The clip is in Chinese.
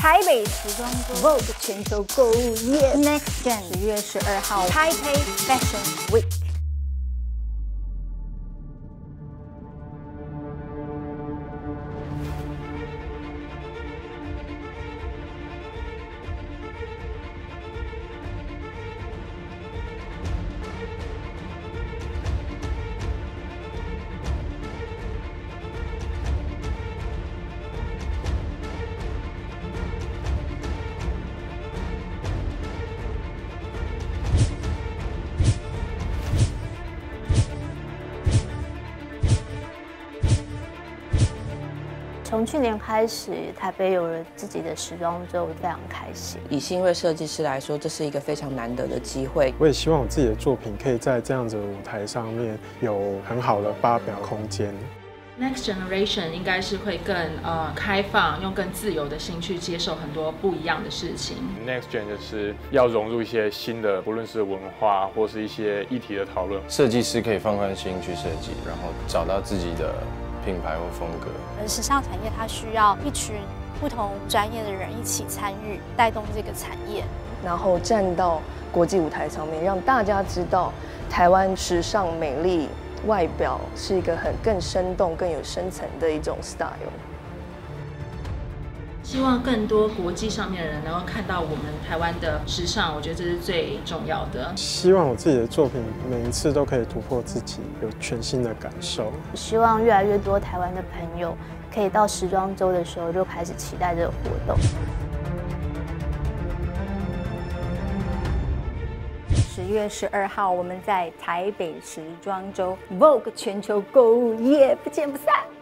台北时装周 Vogue 全球购物夜 Next Gen 10月12号 Taipei Fashion Week。从去年开始，台北有了自己的时装周，非常开心。 以新锐设计师来说，这是一个非常难得的机会。 我也希望我自己的作品可以在这样子的舞台上面有很好的发表空间。 Next Generation 应该是会更开放，用更自由的心去接受很多不一样的事情。 Next Gen 就是要融入一些新的，不论是文化或是一些议题的讨论。 设计师可以放宽心去设计，然后找到自己的品牌或风格。 时尚产业它需要一群不同专业的人一起参与，带动这个产业， 然后站到国际舞台上面，让大家知道台湾时尚美丽外表是一个更生动、更有深层的一种 style。 希望更多国际上面的人能够看到我们台湾的时尚，我觉得这是最重要的。 希望我自己的作品每一次都可以突破自己，有全新的感受。 希望越来越多台湾的朋友可以到时装周的时候就开始期待这个活动。10月12号，我们在台北时装周 Vogue 全球购物夜不见不散。